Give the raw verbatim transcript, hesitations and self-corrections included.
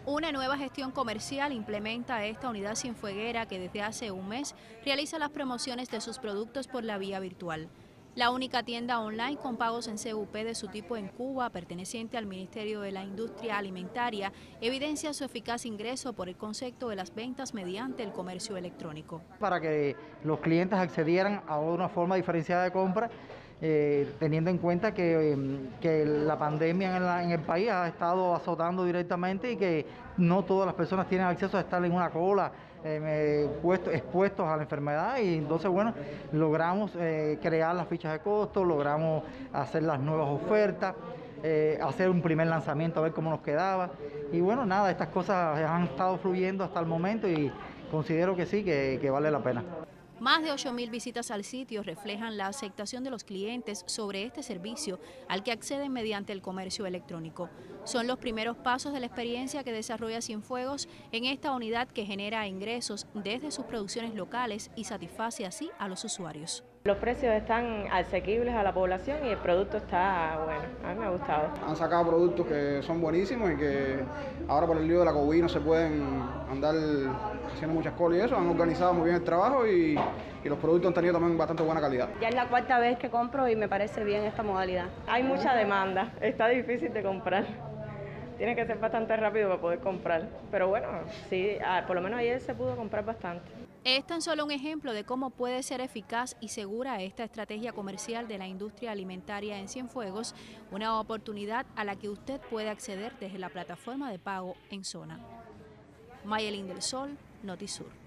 Una nueva gestión comercial implementa esta unidad cienfueguera que desde hace un mes realiza las promociones de sus productos por la vía virtual. La única tienda online con pagos en C U P de su tipo en Cuba, perteneciente al Ministerio de la Industria Alimentaria, evidencia su eficaz ingreso por el concepto de las ventas mediante el comercio electrónico. Para que los clientes accedieran a una forma diferenciada de compra, eh, teniendo en cuenta que, eh, que la pandemia en, la, en el país ha estado azotando directamente y que no todas las personas tienen acceso a estar en una cola, eh, puesto, expuestos a la enfermedad, y entonces, bueno, logramos eh, crear las fichas de costo, logramos hacer las nuevas ofertas, eh, hacer un primer lanzamiento a ver cómo nos quedaba, y bueno, nada, estas cosas han estado fluyendo hasta el momento y considero que sí, que, que vale la pena. Más de ocho mil visitas al sitio reflejan la aceptación de los clientes sobre este servicio al que acceden mediante el comercio electrónico. Son los primeros pasos de la experiencia que desarrolla Cienfuegos en esta unidad que genera ingresos desde sus producciones locales y satisface así a los usuarios. Los precios están asequibles a la población y el producto está bueno, a mí me ha gustado. Han sacado productos que son buenísimos y que ahora por el lío de la COVID no se pueden andar haciendo muchas colas y eso. Han organizado muy bien el trabajo y, y los productos han tenido también bastante buena calidad. Ya es la cuarta vez que compro y me parece bien esta modalidad. Hay mucha demanda, está difícil de comprar. Tiene que ser bastante rápido para poder comprar. Pero bueno, sí, por lo menos ayer se pudo comprar bastante. Es tan solo un ejemplo de cómo puede ser eficaz y segura esta estrategia comercial de la industria alimentaria en Cienfuegos, una oportunidad a la que usted puede acceder desde la plataforma de pago en zona. Mayelín del Sol, Notisur.